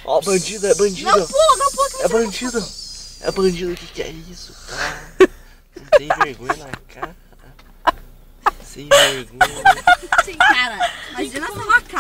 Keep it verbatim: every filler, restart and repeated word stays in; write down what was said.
Ó, bandido, é bandido. Não pula, não pula. É bandido. É bandido, o que que é isso, cara? Não tem vergonha na cara. Sem vergonha. Sim, cara. Imagina essa vaca.